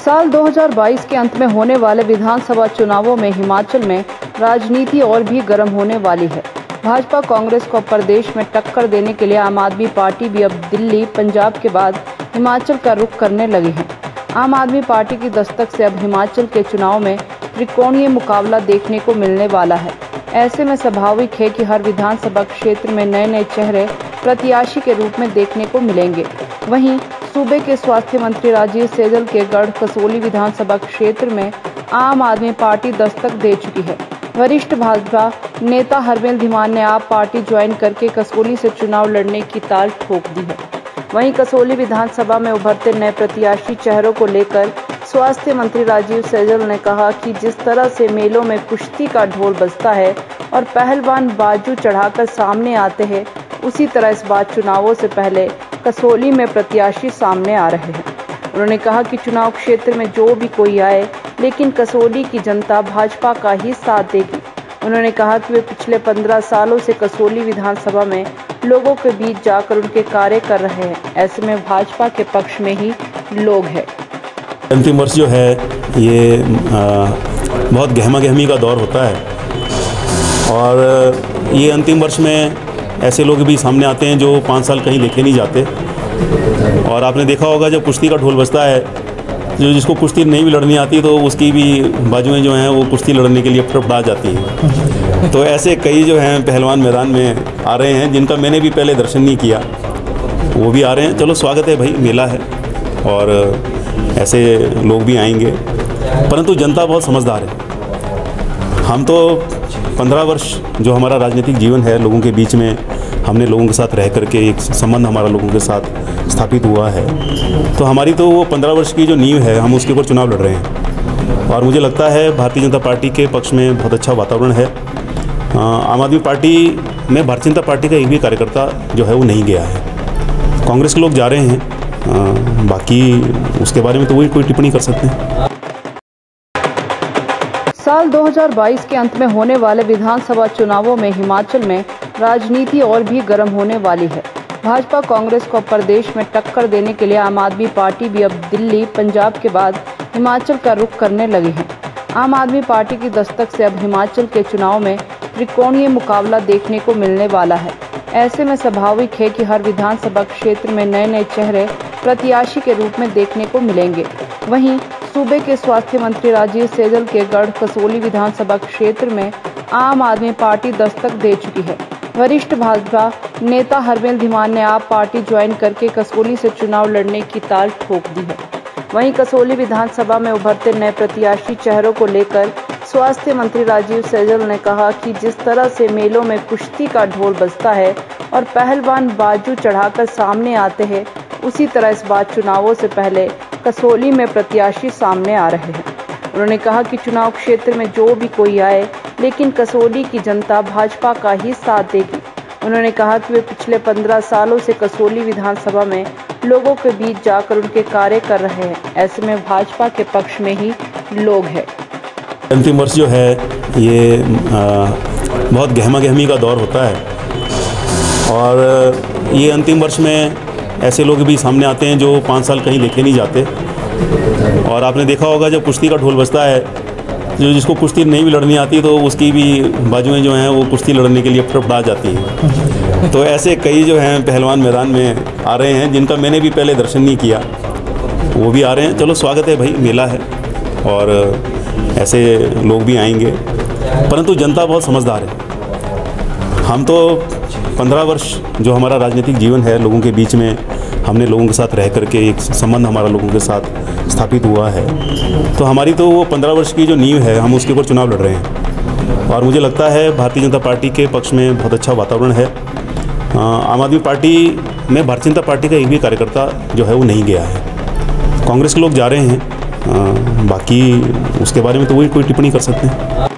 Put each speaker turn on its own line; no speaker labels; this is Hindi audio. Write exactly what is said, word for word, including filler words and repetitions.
साल दो हज़ार बाईस के अंत में होने वाले विधानसभा चुनावों में हिमाचल में राजनीति और भी गर्म होने वाली है। भाजपा कांग्रेस को प्रदेश में टक्कर देने के लिए आम आदमी पार्टी भी अब दिल्ली, पंजाब के बाद हिमाचल का रुख करने लगी है। आम आदमी पार्टी की दस्तक से अब हिमाचल के चुनाव में त्रिकोणीय मुकाबला देखने को मिलने वाला है। ऐसे में स्वाभाविक है कि हर विधानसभा क्षेत्र में नए नए चेहरे प्रत्याशी के रूप में देखने को मिलेंगे। वहीं सूबे के स्वास्थ्य मंत्री राजीव सैजल के गढ़ कसोली विधानसभा क्षेत्र में आम आदमी पार्टी दस्तक दे चुकी है। वरिष्ठ भाजपा नेता हरमेल धीमान ने आप पार्टी ज्वाइन करके कसोली से चुनाव लड़ने की ताल ठोक दी है। वहीं कसोली विधानसभा में उभरते नए प्रत्याशी चेहरों को लेकर स्वास्थ्य मंत्री राजीव सैजल ने कहा कि जिस तरह से मेलों में कुश्ती का ढोल बजता है और पहलवान बाजू चढ़ाकर सामने आते हैं, उसी तरह इस बार चुनावों से पहले कसोली में प्रत्याशी सामने आ रहे हैं। उन्होंने कहा कि चुनाव क्षेत्र में जो भी कोई आए, लेकिन कसोली की जनता भाजपा का ही साथ देगी। उन्होंने कहा कि वे पिछले पंद्रह सालों से कसोली विधानसभा में लोगों के बीच जाकर उनके कार्य कर रहे हैं। ऐसे में भाजपा के पक्ष में ही लोग हैं।
अंतिम वर्ष जो है ये आ, बहुत गहमा गहमी का दौर होता है और ये अंतिम वर्ष में ऐसे लोग भी सामने आते हैं जो पाँच साल कहीं देखे नहीं जाते। और आपने देखा होगा जब कुश्ती का ढोल बजता है, जो जिसको कुश्ती नहीं भी लड़नी आती तो उसकी भी बाजुएं जो हैं वो कुश्ती लड़ने के लिए फटफटा जाती हैं। तो ऐसे कई जो हैं पहलवान मैदान में आ रहे हैं जिनका मैंने भी पहले दर्शन नहीं किया, वो भी आ रहे हैं। चलो स्वागत है भाई, मेला है और ऐसे लोग भी आएंगे, परंतु जनता बहुत समझदार है। हम तो पंद्रह वर्ष जो हमारा राजनीतिक जीवन है, लोगों के बीच में हमने लोगों के साथ रह करके एक संबंध हमारा लोगों के साथ स्थापित हुआ है, तो हमारी तो वो पंद्रह वर्ष की जो नींव है, हम उसके ऊपर चुनाव लड़ रहे हैं। और मुझे लगता है भारतीय जनता पार्टी के पक्ष में बहुत अच्छा वातावरण है। आम आदमी पार्टी में भारतीय जनता पार्टी का एक भी कार्यकर्ता जो है वो नहीं गया है। कांग्रेस के लोग जा रहे हैं, आ, बाकी उसके बारे में तो वही कोई टिप्पणी कर सकते हैं।
साल दो हज़ार बाईस के अंत में होने वाले विधानसभा चुनावों में हिमाचल में राजनीति और भी गर्म होने वाली है। भाजपा कांग्रेस को प्रदेश में टक्कर देने के लिए आम आदमी पार्टी भी अब दिल्ली, पंजाब के बाद हिमाचल का रुख करने लगी है। आम आदमी पार्टी की दस्तक से अब हिमाचल के चुनाव में त्रिकोणीय मुकाबला देखने को मिलने वाला है। ऐसे में स्वाभाविक है कि हर विधानसभा क्षेत्र में नए नए चेहरे प्रत्याशी के रूप में देखने को मिलेंगे। वहीं सूबे के स्वास्थ्य मंत्री राजीव सैजल के गढ़ कसोली विधानसभा क्षेत्र में आम आदमी पार्टी दस्तक दे चुकी है। वरिष्ठ भाजपा नेता हरमेल धीमान ने आप पार्टी ज्वाइन करके कसोली से चुनाव लड़ने की ताल ठोक दी है। वहीं कसोली विधानसभा में उभरते नए प्रत्याशी चेहरों को लेकर स्वास्थ्य मंत्री राजीव सैजल ने कहा कि जिस तरह से मेलों में कुश्ती का ढोल बजता है और पहलवान बाजू चढ़ाकर सामने आते हैं, उसी तरह इस बार चुनावों से पहले कसोली में प्रत्याशी सामने आ रहे हैं। उन्होंने कहा कि चुनाव क्षेत्र में जो भी कोई आए, लेकिन कसोली की जनता भाजपा का ही साथ देगी। उन्होंने कहा कि वे पिछले पंद्रह सालों से कसोली विधानसभा में लोगों के बीच जाकर उनके कार्य कर रहे हैं। ऐसे में भाजपा के पक्ष में ही लोग हैं।
अंतिम वर्ष जो है ये आ, बहुत गहमा गहमी का दौर होता है और ये अंतिम वर्ष में ऐसे लोग भी सामने आते हैं जो पाँच साल कहीं देखे नहीं जाते। और आपने देखा होगा जब कुश्ती का ढोल बजता है, जो जिसको कुश्ती नहीं भी लड़नी आती तो उसकी भी बाजुएं जो हैं वो कुश्ती लड़ने के लिए फटफटा जाती हैं। तो ऐसे कई जो हैं पहलवान मैदान में आ रहे हैं जिनका मैंने भी पहले दर्शन नहीं किया, वो भी आ रहे हैं। चलो स्वागत है भाई, मेला है और ऐसे लोग भी आएंगे, परंतु जनता बहुत समझदार है। हम तो पंद्रह वर्ष जो हमारा राजनीतिक जीवन है, लोगों के बीच में हमने लोगों के साथ रह करके एक संबंध हमारा लोगों के साथ स्थापित हुआ है, तो हमारी तो वो पंद्रह वर्ष की जो नींव है, हम उसके ऊपर चुनाव लड़ रहे हैं। और मुझे लगता है भारतीय जनता पार्टी के पक्ष में बहुत अच्छा वातावरण है। आम आदमी पार्टी में भारतीय जनता पार्टी का एक भी कार्यकर्ता जो है वो नहीं गया है। कांग्रेस के लोग जा रहे हैं, आ, बाकी उसके बारे में तो वही कोई टिप्पणी कर सकते हैं।